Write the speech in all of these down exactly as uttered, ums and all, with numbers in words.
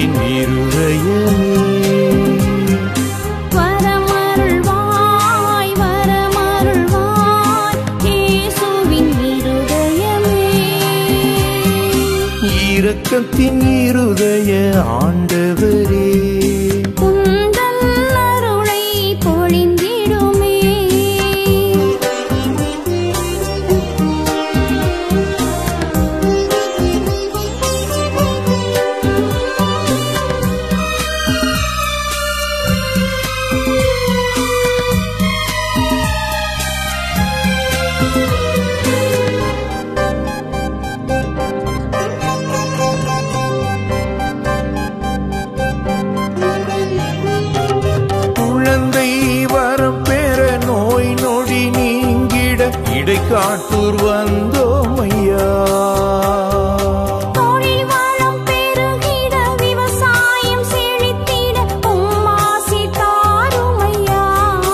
இயேசுவின் இருதயமே. வரமருள்வாய் வரமருள்வாய் இயேசுவின் இருதயமே. இரக்கத்தின் இருதய ஆண்டவரே, உந்தன் அருளை பொழிந்திடுமே. குழந்தை வரம் பெற நோய் நொடி நீங்கிட இடைக்காட்டூர் வந்தோம் ஐயா. தொழில் வளம் பெருகிட விவசாயம் செழித்திட உம்மாசி தாருமையா.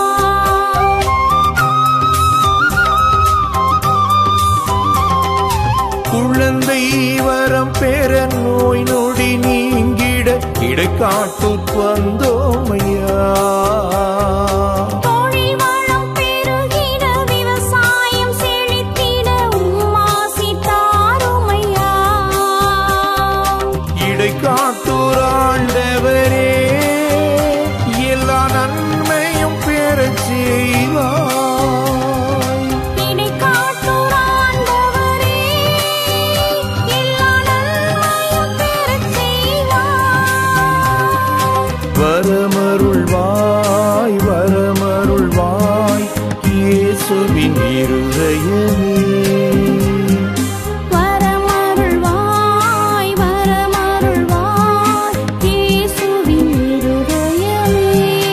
குழந்தை வரம் பெற நோய் நொடி நீங்கிட இடைக்காட்டூர் வந்தோம் ஐயா. தொழில் வளம் பெருகிட விவசாயம் செழித்திட உம்மாசி தாருமையா. இடைக்காட்டூர் ஆண்டவரே, எல்லா நன்மையும் பெறச் செய்வாய். இடைக்காட்டூர் ஆண்டவரே, எல்லா நன்மையும் பெறச் செய்வாய். வரமருள்வாய் வரமருள்வாய் இயேசுவின் இருதயமே. வரமருள்வாய் வரமருள்வாய் இயேசுவின் இருதயமே.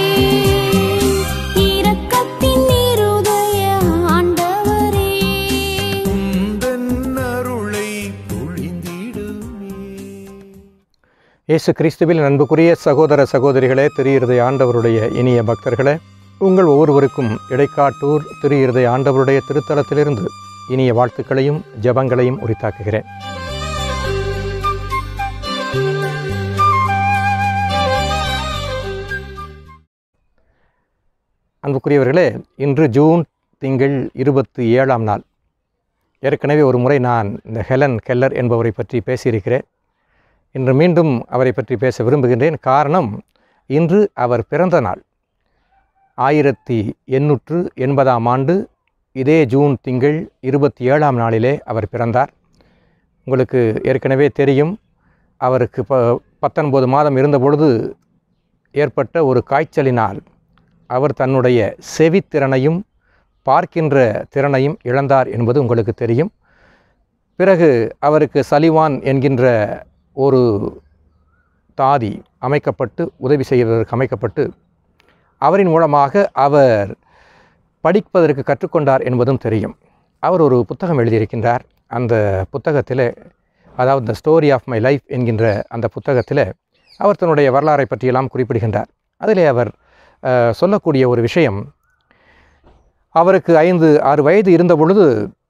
இரக்கத்தின் இருதய ஆண்டவரே, உந்தன் அருளை பொழிந்திடுமே. இயேசு கிறிஸ்துவில் அன்புக்குரிய சகோதர சகோதரிகளே, திரு இருதய ஆண்டவருடைய இனிய பக்தர்களே, உங்கள் ஒவ்வொருவருக்கும் இடைக்காட்டூர் திரு இருதய ஆண்டவருடைய திருத்தலத்திலிருந்து இனிய வாழ்த்துக்களையும் ஜெபங்களையும் உரித்தாக்குகிறேன். அன்புக்குரியவர்களே, இன்று ஜூன் திங்கள் இருபத்தி ஏழாம் நாள். ஏற்கனவே ஒரு முறை நான் இந்த ஹெலன் கெல்லர் என்பவரை பற்றி பேசியிருக்கிறேன். இன்று மீண்டும் அவரை பற்றி பேச விரும்புகின்றேன். காரணம், இன்று அவர் பிறந்த நாள். ஆயிரத்தி எண்ணூற்று எண்பதாம் ஆண்டு இதே ஜூன் திங்கள் இருபத்தி ஏழாம் நாளிலே அவர் பிறந்தார். உங்களுக்கு ஏற்கனவே தெரியும், அவருக்கு ப பத்தொன்பது மாதம் இருந்தபொழுது ஏற்பட்ட ஒரு காய்ச்சலினால் அவர் தன்னுடைய செவித்திறனையும் பார்க்கின்ற திறனையும் இழந்தார் என்பது உங்களுக்கு தெரியும். பிறகு அவருக்கு சலிவான் என்கின்ற ஒரு தாதி அமைக்கப்பட்டு உதவி செய்வதற்கு அமைக்கப்பட்டு அவரின் மூலமாக அவர் படிப்பதற்கு கற்றுக்கொண்டார் என்பதும் தெரியும். அவர் ஒரு புத்தகம் எழுதியிருக்கின்றார். அந்த புத்தகத்தில், அதாவது the story of my life என்கின்ற அந்த புத்தகத்தில் அவர் தன்னுடைய வரலாறை பற்றியெல்லாம் குறிப்பிடுகின்றார். அதிலே அவர் சொல்லக்கூடிய ஒரு விஷயம், அவருக்கு ஐந்து ஆறு வயது இருந்த பொழுது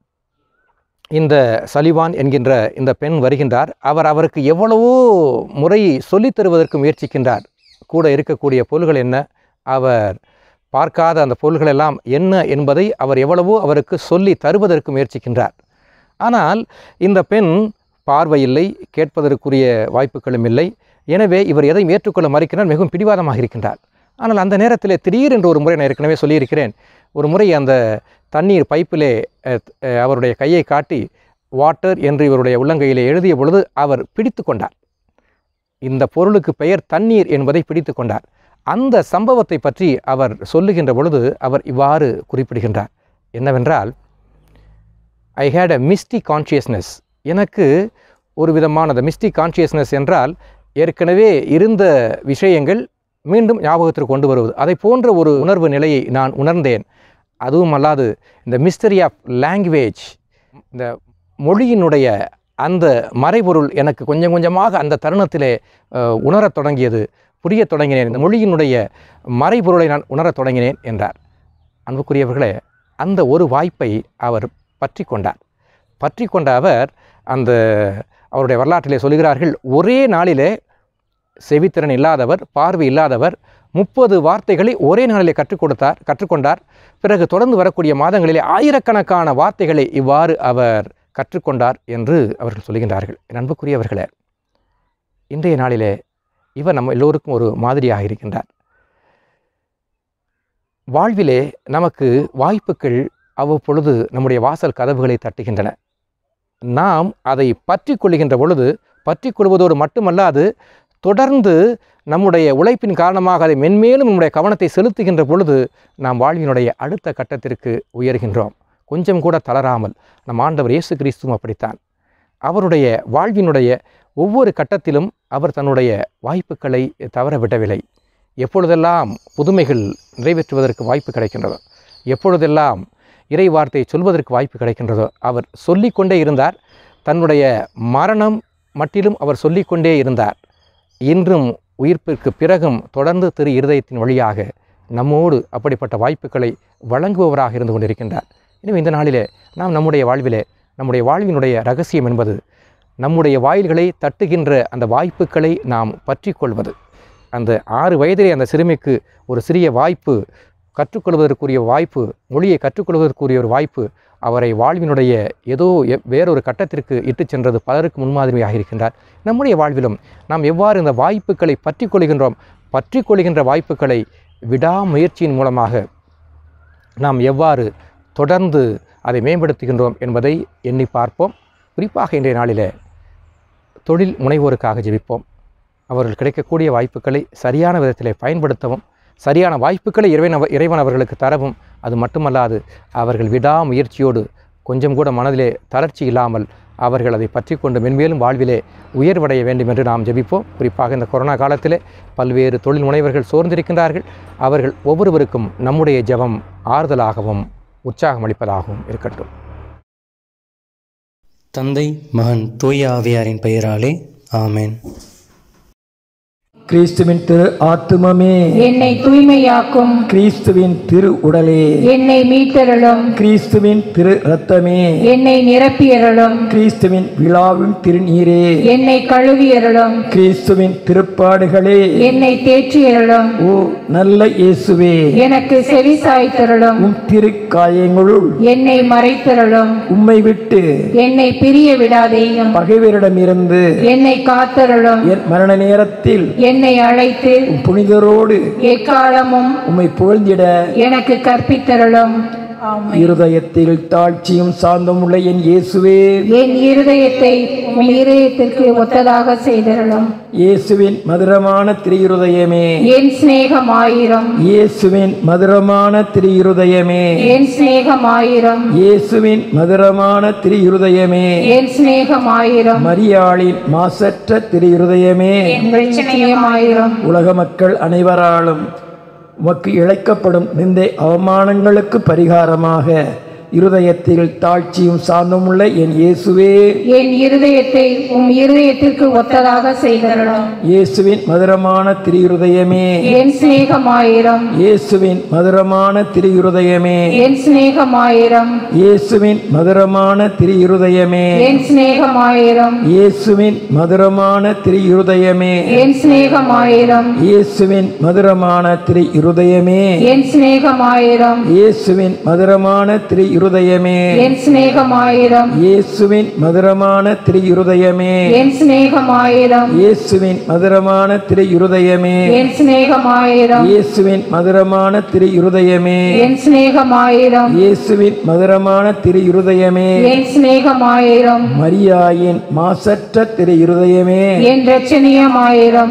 இந்த சலிவான் என்கின்ற இந்த பெண் வருகின்றார். அவர் அவருக்கு எவ்வளவோ முறை சொல்லித் தருவதற்கு முயற்சிக்கின்றார். கூட இருக்கக்கூடிய பொருள்கள் என்ன, அவர் பார்க்காத அந்த பொருள்கள் எல்லாம் என்ன என்பதை அவர் எவ்வளவோ அவருக்கு சொல்லி தருவதற்கு முயற்சிக்கின்றார். ஆனால் இந்த பெண் பார்வை இல்லை, கேட்பதற்குரிய வாய்ப்புகளும் இல்லை. எனவே இவர் எதையும் ஏற்றுக்கொள்ள மறுக்கிறார், மிகவும் பிடிவாதமாக இருக்கின்றார். ஆனால் அந்த நேரத்தில் திடீரென்று ஒரு முறை, நான் ஏற்கனவே சொல்லியிருக்கிறேன், ஒரு முறை அந்த தண்ணீர் பைப்பிலே அவருடைய கையை காட்டி வாட்டர் என்று இவருடைய உள்ளங்கையிலே எழுதிய பொழுது அவர் பிடித்து கொண்டார். இந்த பொருளுக்கு பெயர் தண்ணீர் என்பதை பிடித்து கொண்டார். அந்த சம்பவத்தை பற்றி அவர் சொல்லுகின்ற பொழுது அவர் இவ்வாறு குறிப்பிடுகின்றார். என்னவென்றால், ஐ ஹேட் அ மிஸ்டி கான்ஷியஸ்னஸ். எனக்கு ஒரு விதமான அந்த மிஸ்டி கான்ஷியஸ்னஸ் என்றால் ஏற்கனவே இருந்த விஷயங்கள் மீண்டும் ஞாபகத்திற்கு கொண்டு வருவது, அதை போன்ற ஒரு உணர்வு நிலையை நான் உணர்ந்தேன். அதுவும் அல்லாது இந்த மிஸ்டரி ஆஃப் லாங்குவேஜ், இந்த மொழியினுடைய அந்த மறைபொருள் எனக்கு கொஞ்சம் கொஞ்சமாக அந்த தருணத்திலே உணரத் தொடங்கியது, புரியத் தொடங்கினேன். இந்த மொழியினுடைய மறைபொருளை நான் உணரத் தொடங்கினேன் என்றார். அன்புக்குரியவர்களே, அந்த ஒரு வாய்ப்பை அவர் பற்றி கொண்டார். பற்றி கொண்ட அவர் அந்த அவருடைய வரலாற்றிலே சொல்கிறார்கள், ஒரே நாளிலே செவித்திறன் இல்லாதவர், பார்வை இல்லாதவர், முப்பது வார்த்தைகளை ஒரே நாளிலே கற்றுக் கொடுத்தார் கற்றுக்கொண்டார். பிறகு தொடர்ந்து வரக்கூடிய மாதங்களிலே ஆயிரக்கணக்கான வார்த்தைகளை இவ்வாறு அவர் கற்றுக்கொண்டார் என்று அவர்கள் சொல்கின்றார்கள். என் அன்புக்குரியவர்களே, இன்றைய நாளிலே இவர் நம்ம எல்லோருக்கும் ஒரு மாதிரியாக இருக்கின்றார். வாழ்விலே நமக்கு வாய்ப்புகள் அவ்வப்பொழுது நம்முடைய வாசல் கதவுகளை தட்டுகின்றன. நாம் அதை பற்றி கொள்கின்ற பொழுது, பற்றி கொள்வதோடு மட்டுமல்லாது தொடர்ந்து நம்முடைய உழைப்பின் காரணமாக அதை மென்மேலும் நம்முடைய கவனத்தை செலுத்துகின்ற பொழுது நாம் வாழ்வினுடைய அடுத்த கட்டத்திற்கு உயர்கின்றோம். கொஞ்சம் கூட தளராமல் நம் ஆண்டவர் இயேசு கிறிஸ்துவும் அப்படித்தான். அவருடைய வாழ்வினுடைய ஒவ்வொரு கட்டத்திலும் அவர் தன்னுடைய வாய்ப்புகளை தவற விடவில்லை. எப்பொழுதெல்லாம் புதுமைகள் நிறைவேற்றுவதற்கு வாய்ப்பு கிடைக்கின்றதோ, எப்பொழுதெல்லாம் இறை வார்த்தையை சொல்வதற்கு வாய்ப்பு கிடைக்கின்றதோ அவர் சொல்லிக்கொண்டே இருந்தார். தன்னுடைய மரணம் மட்டிலும் அவர் சொல்லிக்கொண்டே இருந்தார். இன்றும் உயிர்ப்பிற்கு பிறகும் தொடர்ந்து திரு இருதயத்தின் வழியாக நம்மோடு அப்படிப்பட்ட வாய்ப்புகளை வழங்குபவராக இருந்து கொண்டிருக்கின்றார். எனவே இந்த நாளிலே நாம் நம்முடைய வாழ்விலே, நம்முடைய வாழ்வினுடைய ரகசியம் என்பது நம்முடைய வாயில்களை தட்டுகின்ற அந்த வாய்ப்புகளை நாம் பற்றி கொள்வது. அந்த ஆறு வயதிலே அந்த சிறுமிக்கு ஒரு சிறிய வாய்ப்பு, கற்றுக்கொள்வதற்குரிய வாய்ப்பு, மொழியை கற்றுக்கொள்வதற்குரிய ஒரு வாய்ப்பு அவரை வாழ்வினுடைய ஏதோ வேறொரு கட்டத்திற்கு இட்டு சென்றது. பலருக்கு முன்மாதிரியாக இருக்கின்றார். நம்முடைய வாழ்விலும் நாம் எவ்வாறு இந்த வாய்ப்புகளை பற்றி கொள்கின்றோம், பற்றி கொள்கின்ற வாய்ப்புகளை விடாமுயற்சியின் மூலமாக நாம் எவ்வாறு தொடர்ந்து அதை மேம்படுத்துகின்றோம் என்பதை எண்ணி பார்ப்போம். குறிப்பாக இன்றைய நாளிலே தொழில் முனைவோருக்காக ஜெபிப்போம். அவர்கள் கிடைக்கக்கூடிய வாய்ப்புகளை சரியான விதத்திலே பயன்படுத்தவும், சரியான வாய்ப்புகளை இறைவன் இறைவன் அவர்களுக்கு தரவும், அது மட்டுமல்லாது அவர்கள் விடாமுயற்சியோடு கொஞ்சம் கூட மனதிலே தளர்ச்சி இல்லாமல் அவர்கள் அதை பற்றி கொண்டு மென்மேலும் வாழ்விலே உயர்வடைய வேண்டும் என்று நாம் ஜெபிப்போம். குறிப்பாக இந்த கொரோனா காலத்திலே பல்வேறு தொழில் முனைவர்கள் சோர்ந்திருக்கின்றார்கள். அவர்கள் ஒவ்வொருவருக்கும் நம்முடைய ஜெபம் ஆறுதலாகவும் உற்சாகமளிப்பதாகவும் இருக்கட்டும். தந்தை, மகன், தூய ஆவியாரின் பெயராலே ஆமென். கிறிஸ்துவின் திரு ஆத்துமமே என்னை தூய்மையாக்கும், கிறிஸ்துவின் திரு உடலே என்னை மீட்டருளும், கிறிஸ்துவின் திரு இரத்தமே என்னை நிரப்பியருளும், கிறிஸ்துவின் விழாவின் திருநீரே என்னை கழுவியருளும், கிறிஸ்துவின் திருப்பாடுகளே என்னை தேற்றியருளும், ஓ நல்ல இயேசுவே எனக்கு செவி சாய்த்தருளும், உம் திருக்காயங்களுள் என்னை மறைத்தருளும், உம்மை விட்டு என்னை பிரிய விடாதேயும், பகைவரிடமிருந்து என்னை காத்தருளும், என் மரண நேரத்தில் என்னை அழைத்து உம் புனிதரோடு எக்காலமும் உம்மை புகழ்ந்திட எனக்கு கற்பித்தருளும். இருதயத்தில் தாழ்ச்சியும் சாந்தமுள்ள என் இயேசுவே, என் இருதயத்தை உன் இருதயத்திற்கு ஒத்ததாக செய்தருளும். இயேசுவின் மதுரமான திரு-இருதயமே, என் சிநேகமாயிரம், இயேசுவின் மதுரமான திரு-இருதயமே, என் சிநேகமாயிரம், இயேசுவின் மதுரமான திரு-இருதயமே, என் சிநேகமாயிரம், மரியாளின் மாசற்ற திரு-இருதயமே, எங்கள் நிச்சயமாயிரம். உலக மக்கள் அனைவராலும் உமக்கு இழைக்கப்படும் நிந்தை அவமானங்களுக்கு பரிகாரமாக இருதயத்தில் தாழ்ச்சியும் சாந்தமுள்ள என் இயேசுவே, என் இருதயத்தை உம் இருதயத்திற்கு ஒத்ததாக செய்தருளும். இயேசுவின் மதுரமான திரு-இருதயமே, என் சிநேகமாயிரம், இயேசுவின் மதுரமான திரு-இருதயமே, என் சிநேகமாயிரம், இயேசுவின் மதுரமான திரு-இருதயமே, என் சிநேகமாயிரம், இயேசுவின் மதுரமான திரு-இருதயமே, என் சிநேகமாயிரம், இயேசுவின் மதுரமான திரு-இருதயமே, என் சிநேகமாயிரம், இயேசுவின் மதுரமான திரு இருதயமே, என் சிநேகமாயிரம், இயேசுவின் மதுரமான திரு இருதயமே, என் சிநேகமாயிரம், இயேசுவின் மதுரமான திரு இருதயமே, என் சிநேகமாயிரம், இயேசுவின் மதுரமான திரு இருதயமே, என் சிநேகமாயிரம், இயேசுவின் மதுரமான திரு இருதயமே, என் சிநேகமாயிரம், மரியாயின் மாசற்ற திரு இருதயமே, என் இரட்சணியமாயிரம்.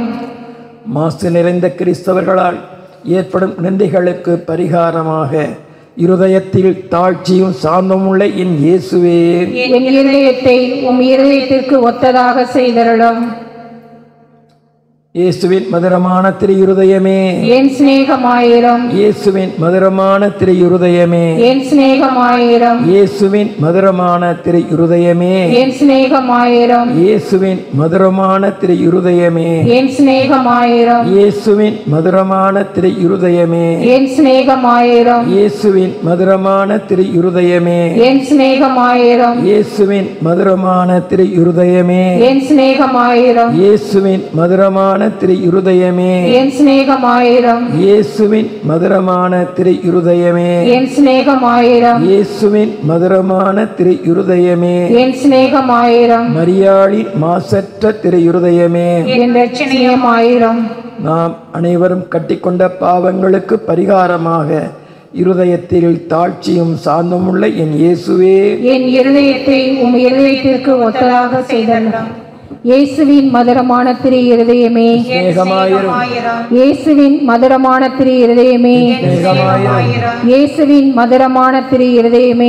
மாசு நிறைந்த கிறிஸ்தவர்களால் ஏற்படும் நிந்தைகளுக்கு பரிகாரமாக இருதயத்தில் தாழ்ச்சியும் சாந்தமுள்ள என் இயேசுவே, என் இருதயத்தை உம் இருதயத்திற்கு ஒத்ததாக செய்தருளும். இயேசுவின் மதுரமான திரு இருதயமே, என் சிநேகமாயிரம், இயேசுவின் மதுரமான திரு இருதயமே, என் சிநேகமாயிரம், இயேசுவின் மதுரமான திரு இருதயமே, என் சிநேகமாயிரம், இயேசுவின் மதுரமான திரு இருதயமே, என் சிநேகமாயிரம், இயேசுவின் மதுரமான திரு இருதயமே, என் சிநேகமாயிரம், இயேசுவின் மதுரமான திரு இருதயமே, என் சிநேகமாயிரம், இயேசுவின் மதுரமான திரு இருதயமே, என் சிநேகமாயிரம், இயேசுவின் மதுரமான திரு இருதயமே என் சிநேகமாயிரம் இயேசுவின் மதுரமான திரு இருதயமே என் சிநேகமாயிரம் இயேசுவின் மதுரமான திரு இருதயமே என் சிநேகமாயிரம் மரியாளின் மாசற்ற திரு இருதயமே என் இரட்சணியமாயிரம் நாம் அனைவரும் கட்டிக்கொண்ட பாவங்களுக்கு பரிகாரமாக இருதயத்தில் தாழ்ச்சியும் சாந்தமுள்ள என் இயேசுவே என் இருதயத்தை உம் இருதயத்திற்கு ஒத்ததாக செய்தருளும். இயேசுவின் மதுரமான திரு இருதயமே சிநேகமாயிரும் இயேசுவின் மதுரமான திரு இருதயமே சிநேகமாயிரும் இயேசுவின் மதுரமான திரு இருதயமே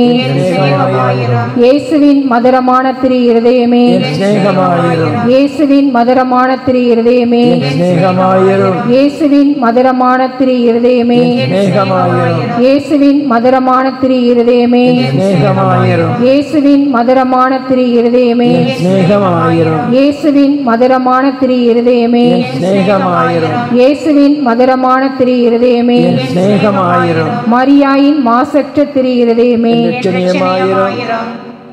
இயேசுவின் மதுரமான திரு இருதயமே சிநேகமாயிரும் இயேசுவின் மதுரமான திரு இருதயமே சிநேகமாயிரும் இயேசுவின் மதுரமான திரு இருதயமே சிநேகமாயிரும் இயேசுவின் மதுரமான திரு இருதயமே சிநேகமாயிரும் இயேசுவின் மதுரமான திரு இருதயமே சிநேகமாயிரும் இயேசுவின் மதுரமான திரு இருதயமே சிநேகமாயிரும் இயேசுவின் மதுரமான திரு இருதயமே சிநேகமாயிரும் மரியாயின் மாசற்ற திரு இருதயமே இரட்சணியமாயிரும்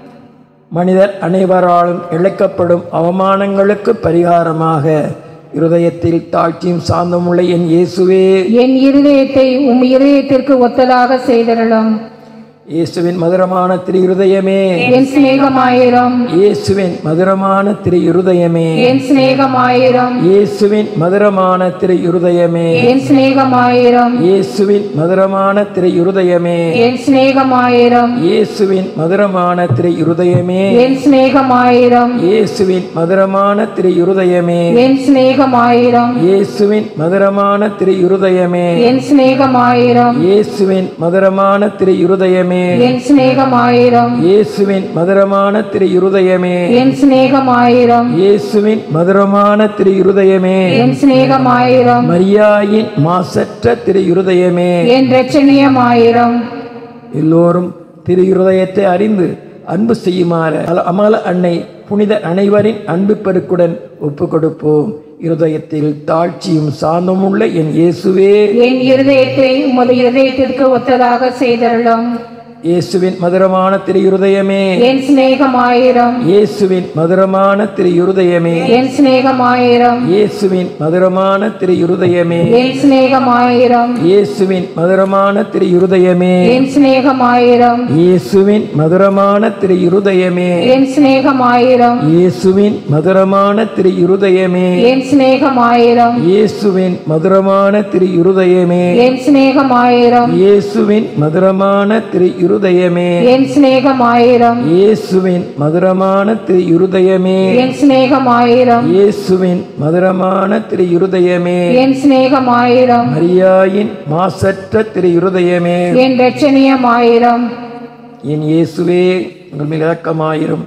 மனிதர் அனைவராலும் இழைக்கப்படும் அவமானங்களுக்கு பரிகாரமாக இருதயத்தில் தாழ்ச்சியும் சாந்தமுள்ள என் இயேசுவே என் இருதயத்தை உம் இருதயத்திற்கு ஒத்ததாக செய்தருளும். இயேசுவின் மதுரமான திரு இருதயமே என் சிநேகமாயிரம் இயேசுவின் மதுரமான திரு இருதயமே என் சிநேகமாயிரம் இயேசுவின் மதுரமான திரு இருதயமே என் சிநேகமாயிரம் இயேசுவின் மதுரமான திரு இருதயமே என் சிநேகமாயிரம் இயேசுவின் மதுரமான திரு இருதயமே என் சிநேகமாயிரம் இயேசுவின் மதுரமான திரு இருதயமே என் சிநேகமாயிரம் இயேசுவின் மதுரமான திரு இருதயமே என் சிநேகமாயிரம் இயேசுவின் மதுரமான திரு இருதயமே என் சிநேகமாயிரம் இயேசுவின் மதுரமான திரு இருதயமே என் சிநேகமாயிரம் இயேசுவின் மதுரமான திரு இருதயமே என் சிநேகமாயிரம் மரியாயின் மாசற்ற திரு இருதயமே என் இரட்சணியமாயிரம் எல்லோரும் திரு இருதயத்தை அறிந்து அன்பு செய்யுமாறு அமல அன்னை புனித அனைவரின் அன்பு பெருக்குடன் ஒப்பு கொடுப்போம். இருதயத்தில் தாழ்ச்சியும் சாந்தமுள்ள என் இயேசுவே என் இருதயத்தை உமது இருதயத்திற்கு ஒத்ததாக செய்தருளும். இயேசுவின் மதுரமான திரு இருதயமே என் சிநேகமாயிரம் இயேசுவின் மதுரமான திரு இருதயமே என் சிநேகமாயிரம் இயேசுவின் மதுரமான திரு இருதயமே என் சிநேகமாயிரம் இயேசுவின் மதுரமான திரு இருதயமே என் சிநேகமாயிரம் இயேசுவின் மதுரமான திரு இருதயமே என் சிநேகமாயிரம் இயேசுவின் மதுரமான திரு இருதயமே என் சிநேகமாயிரம் இயேசுவின் மதுரமான திரு இருதயமே என் சிநேகமாயிரம் இயேசுவின் மதுரமான திரு இருதயமே என் சிநேகமாயிரம் இயேசுவின் மதுரமான திரு இருதயமே என் சிநேகமாயிரம் இயேசுவின் மதுரமான திரு இருதயமே என் சிநேகமாயிரம் மரியாயின் மாசற்ற திரு இருதயமே என் இரட்சணியமாயிரம் என் இயேசுவே உங்கள் மேல் இரக்கமாயிரும்.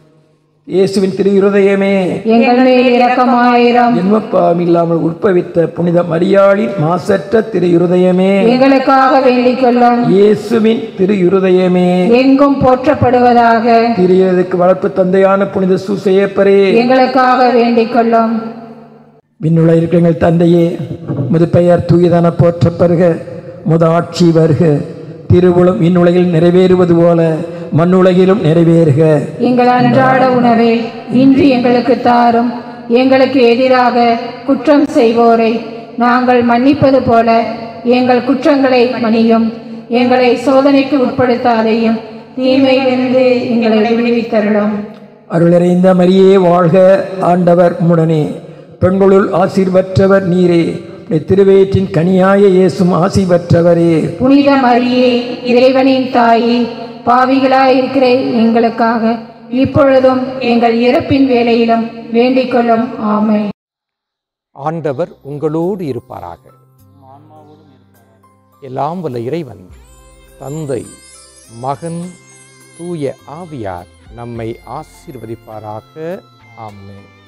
இயேசுவின் திரு இருதயமே எங்கள் மேல் இரக்கமாயிரம். ஜென்மப்பாவம் இல்லாமல் உட்பவித்த புனித மரியாளின் மாசற்ற திரு இருதயமே எங்களுக்காக வேண்டிக் கொள்ளும். இயேசுவின் திரு இருதயமே எங்கும் போற்றப்படுவதாக. திரு இருதயத்துக்கு வளர்ப்பு தந்தையான புனித சூசையப்பரே எங்களுக்காக வேண்டிக் கொள்ளும். விண்ணுள்ள இருக்கிற எங்கள் தந்தையே, முது பெயர் தூயதான போற்றப்பெறுக, முத ஆட்சி வருக, திருவுளம் விண்ணுலகில் நிறைவேறுவது போல மண்ணுலகிலும் நிறைவேறுக. எங்கள் அன்றாட உணவை இன்று எங்களுக்கு தாரும். எங்களுக்கு எதிராக குற்றம் செய்வோரை நாங்கள் மன்னிப்பது போல எங்கள் குற்றங்களை மன்னியும். எங்களை சோதனைக்கு உட்படுத்தாதையும் தீமையிலிருந்து எங்களை விடுவித்தருளும். அருளறைந்த மரியே வாழ்க, ஆண்டவர் உம்முடனே, பெண்களுள் ஆசீர்வற்றவர் நீரே, திருவயிற்றின் கனியாய இயேசும் ஆசீர்வற்றவரே. புனித மரியே, இறைவனின் தாயே, பாவிகளாயிருக்கிற எங்களுக்காக இப்பொழுதும் எங்கள் இறப்பின் வேளையிலும் வேண்டிக் கொள்ளும். ஆமென். ஆண்டவர் உங்களோடு இருப்பாராக. எல்லாம் வல்ல இறைவன் தந்தை, மகன், தூய ஆவியார் நம்மை ஆசீர்வதிப்பாராக. ஆமென்.